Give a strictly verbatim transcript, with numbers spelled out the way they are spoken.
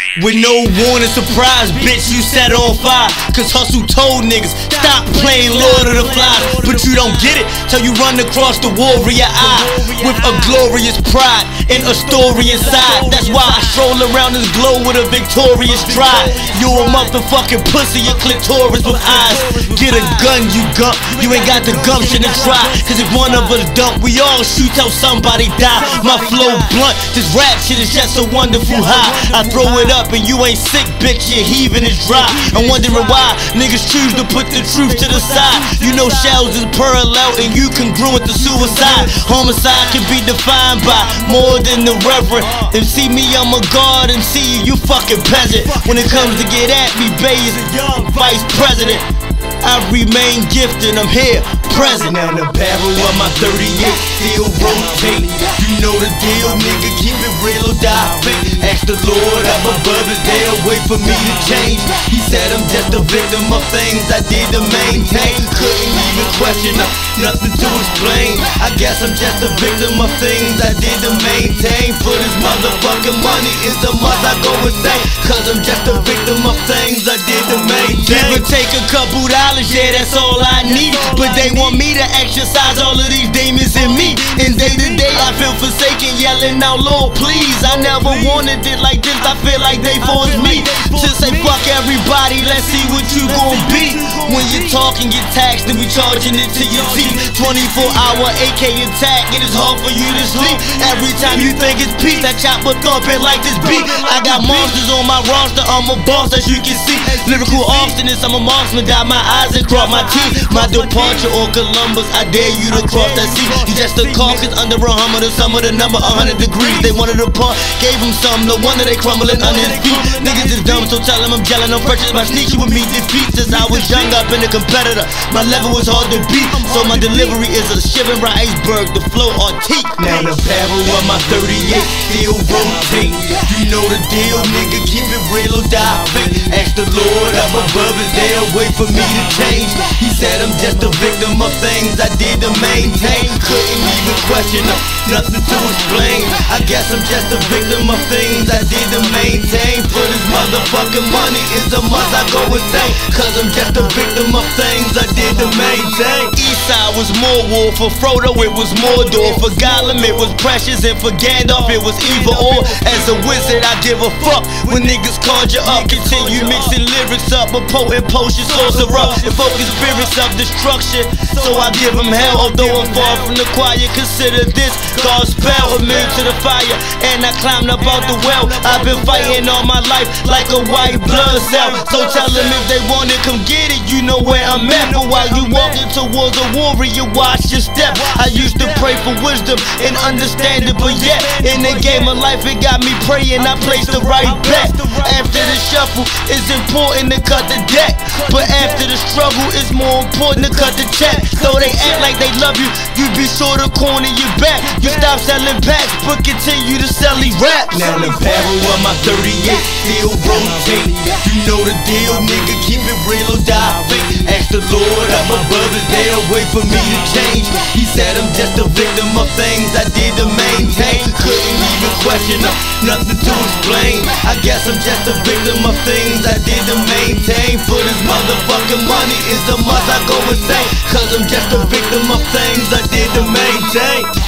With no warning, surprise, bitch, you set on fire. Cause hustle told niggas, stop playing Lord of the Flies. But you don't get it till you run across the warrior eye with a glorious pride and a story inside. That's why I stroll around this globe with a victorious stride. You a motherfucking pussy, your clitoris with eyes. Get a gun, you gump, you ain't got the gumption to try. Cause if one of us dump, we all shoot till somebody die. My flow blunt, this rap shit is just a wonderful high. I throw it up and you ain't sick, bitch, your heaving is dry. I'm wondering why niggas choose to put the truth to the side. You know shells is parallel and you congruent to suicide. Homicide can be defined by more than the reverend. And see me, I'm a god, and see you, you fucking peasant. When it comes to get at me, Bay is a young vice president. I remain gifted, I'm here, present. Now the barrel of my thirty-eight still rotate. You know the deal, nigga, keep it real or die fake. Ask the Lord up above the they'll wait for me to change. He said I'm just a victim of things I did to maintain. Couldn't even question them, nothing to explain. I guess I'm just a victim of things I did to maintain. For this motherfucking money is the must I go insane. Cause I'm just a victim of things I did to maintain. Give or take a couple dollars, yeah, that's all I need. But they want me to exercise all of these demons in me. And day to day I feel forsaken, yelling out, Lord, please. I never wanted it like this, I feel like they forced me to say fuck everybody, let's see what you gon' be. When you talk and get taxed, then we charging it to your teeth. Twenty-four hour A K attack, it is hard for you to sleep. Every time you think it's peace, that chopper thumping like this beat. I got monsters on my roster, I'm a boss as you can see. Lyrical arsonist, I'm a marksman, dot my eyes and cross my teeth. My departure on Columbus, I dare you to cross that sea. You just a carcass under a hummer, the sum of the number one hundred degrees. They wanted a part, gave them some, no wonder they crumbling under his feet. Niggas is dumb, so tell them I'm gelling, I'm purchased by sneaky with me defeat. Since I was young, I've been a competitor, my level was hard to beat. So my delivery is a shipping by iceberg, the flow antique. Now the barrel of my thirty-eight still rotate. You know the deal, nigga, keep it real or die fake. Ask the Lord up above it, they'll wait for me to change. He said I'm just a victim of things I did to maintain. Couldn't even question them, nothing to explain. I guess I'm just a victim of things I did to maintain. For this motherfucking money is a must I go insane. Cause I'm just a victim of things I did to maintain. Eastside was more war, for Frodo it was Mordor. For Gollum it was Precious, and for Gandalf it was either or. As a wizard I give a fuck when niggas conjure up. Continue mixing lyrics up, a potent potion sorcerer, and focus spirits of destruction. So I give them hell, although I'm far from the choir. Consider this God's spell, immune to the fire, and I climbed up out the well. I've been fighting all my life like a white blood cell. So tell them if they want it, come get it, you know where I'm at. But while you walking towards a warrior, watch your step. I used to pray for wisdom and understanding, but yet in the game of life it got me praying I placed the right bet. After the shuffle, it's important to cut the deck, but after the struggle, it's more important to cut the check. So they act like they love you, you be sure to corner your back. You stop selling packs, but continue to sell these raps. Now the barrel of my thirty-eight still rotate. You know the deal, nigga, keep it real or die fake. Ask the Lord up above it, they'll wait for me to change. He said I'm just a victim of things I did to maintain. Couldn't even question them, nothing to explain. I guess I'm just a victim of things I did to maintain. For this motherfucking money is the must I go insane. Cause I'm just a victim of things I did to maintain.